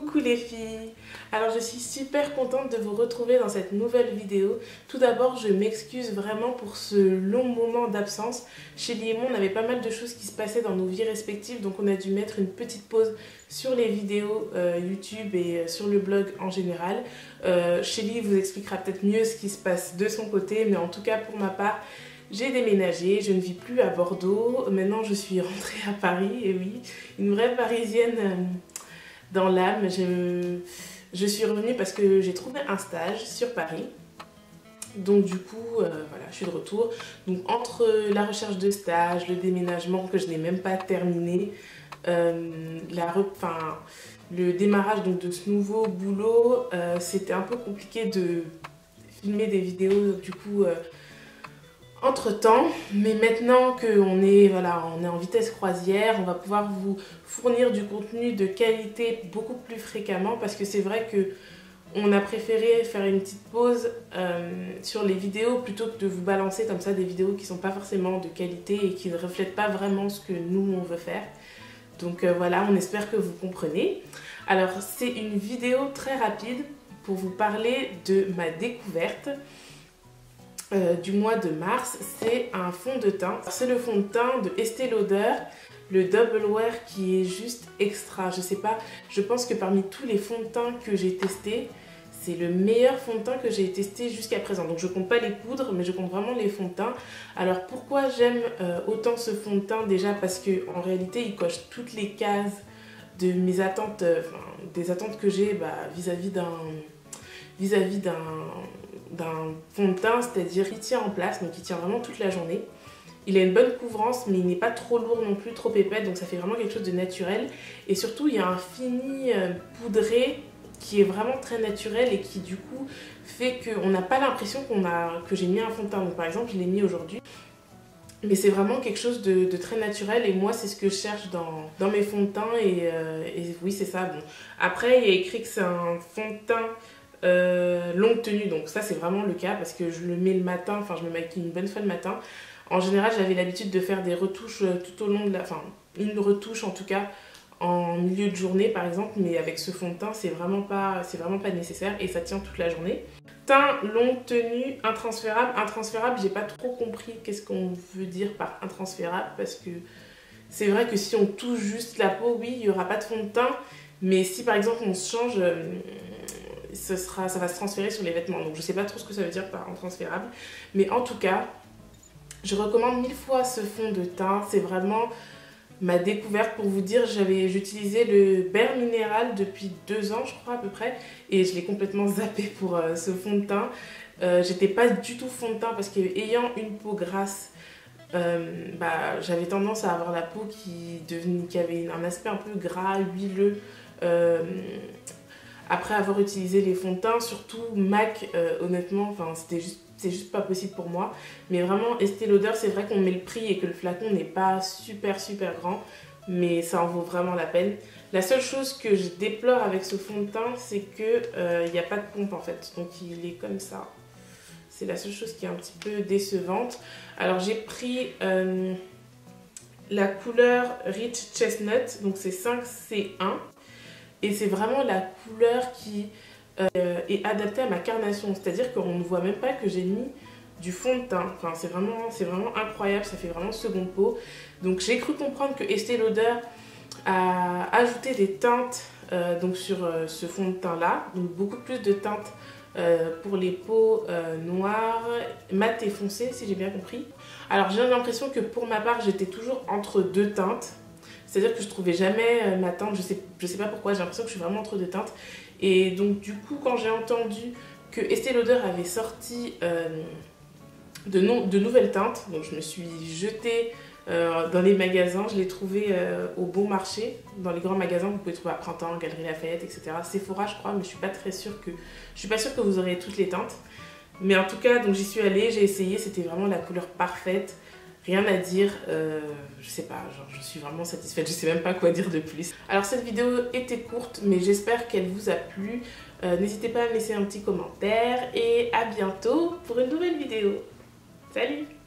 Coucou les filles! Alors je suis super contente de vous retrouver dans cette nouvelle vidéo. Tout d'abord je m'excuse vraiment pour ce long moment d'absence. Chez Lee et moi on avait pas mal de choses qui se passaient dans nos vies respectives, donc on a dû mettre une petite pause sur les vidéos YouTube et sur le blog en général. Shelly vous expliquera peut-être mieux ce qui se passe de son côté, mais en tout cas pour ma part, j'ai déménagé, je ne vis plus à Bordeaux, maintenant je suis rentrée à Paris, et oui, une vraie parisienne dans l'âme. Je suis revenue parce que j'ai trouvé un stage sur Paris, donc du coup, voilà, je suis de retour. Donc entre la recherche de stage, le déménagement que je n'ai même pas terminé, le démarrage donc, de ce nouveau boulot, c'était un peu compliqué de filmer des vidéos du coup entre-temps, mais maintenant qu'on est, voilà, on est en vitesse croisière, on va pouvoir vous fournir du contenu de qualité beaucoup plus fréquemment, parce que c'est vrai que on a préféré faire une petite pause sur les vidéos plutôt que de vous balancer comme ça des vidéos qui ne sont pas forcément de qualité et qui ne reflètent pas vraiment ce que nous on veut faire. Donc voilà, on espère que vous comprenez. Alors c'est une vidéo très rapide pour vous parler de ma découverte du mois de mars. C'est un fond de teint. C'est le fond de teint de Estée Lauder, le Double Wear, qui est juste extra. Je sais pas, je pense que parmi tous les fonds de teint que j'ai testés, c'est le meilleur fond de teint que j'ai testé jusqu'à présent. Donc je compte pas les poudres, mais je compte vraiment les fonds de teint. Alors pourquoi j'aime autant ce fond de teint? Déjà parce que en réalité il coche toutes les cases de mes attentes, des attentes que j'ai vis-à-vis d'un fond de teint, c'est-à-dire il tient en place, donc il tient vraiment toute la journée. Il a une bonne couvrance, mais il n'est pas trop lourd non plus, trop épais, donc ça fait vraiment quelque chose de naturel. Et surtout, il y a un fini poudré qui est vraiment très naturel et qui du coup fait qu'on n'a pas l'impression que j'ai mis un fond de teint. Donc par exemple, je l'ai mis aujourd'hui, mais c'est vraiment quelque chose de très naturel, et moi c'est ce que je cherche dans mes fonds de teint, et oui c'est ça. Bon. Après il y a écrit que c'est un fond de teint longue tenue, donc ça c'est vraiment le cas parce que je le mets le matin, enfin je me maquille une bonne fois le matin. En général j'avais l'habitude de faire des retouches tout au long de une retouche en tout cas en milieu de journée par exemple, mais avec ce fond de teint c'est vraiment pas nécessaire et ça tient toute la journée. Teint longue tenue intransférable. Intransférable, j'ai pas trop compris qu'est-ce qu'on veut dire par intransférable, parce que c'est vrai que si on touche juste la peau, oui, il n'y aura pas de fond de teint, mais si par exemple on se change, ça va se transférer sur les vêtements. Donc je sais pas trop ce que ça veut dire par intransférable, mais en tout cas, je recommande 1000 fois ce fond de teint. C'est vraiment ma découverte. Pour vous dire, j'utilisais le Bare Mineral depuis 2 ans je crois à peu près, et je l'ai complètement zappé pour ce fond de teint. J'étais pas du tout fond de teint parce qu'ayant une peau grasse, j'avais tendance à avoir la peau qui avait un aspect un peu gras, huileux, après avoir utilisé les fonds de teint, surtout MAC, honnêtement, c'est juste pas possible pour moi. Mais vraiment, Estée Lauder, c'est vrai qu'on met le prix et que le flacon n'est pas super grand, mais ça en vaut vraiment la peine. La seule chose que je déplore avec ce fond de teint, c'est que il n'y a pas de pompe en fait, donc il est comme ça. C'est la seule chose qui est un petit peu décevante. Alors j'ai pris la couleur Rich Chestnut, donc c'est 5C1, et c'est vraiment la couleur qui est adaptée à ma carnation, c'est-à-dire qu'on ne voit même pas que j'ai mis du fond de teint. Enfin, c'est vraiment incroyable, ça fait vraiment seconde peau. Donc j'ai cru comprendre que Estée Lauder a ajouté des teintes donc sur ce fond de teint là, donc beaucoup plus de teintes pour les peaux noires, mat et foncées, si j'ai bien compris. Alors j'ai l'impression que pour ma part j'étais toujours entre deux teintes, c'est-à-dire que je trouvais jamais ma teinte, je sais pas pourquoi, j'ai l'impression que je suis vraiment entre deux teintes. Et donc du coup quand j'ai entendu que Estée Lauder avait sorti de nouvelles teintes, donc je me suis jetée dans les magasins, je l'ai trouvé au Bon Marché, dans les grands magasins, vous pouvez trouver à Printemps, Galeries Lafayette, etc. Sephora je crois, mais je suis pas sûre que vous aurez toutes les teintes. Mais en tout cas, donc j'y suis allée, j'ai essayé, c'était vraiment la couleur parfaite. Rien à dire, je sais pas, genre, je suis vraiment satisfaite, je sais même pas quoi dire de plus. Alors cette vidéo était courte, mais j'espère qu'elle vous a plu. N'hésitez pas à me laisser un petit commentaire et à bientôt pour une nouvelle vidéo. Salut!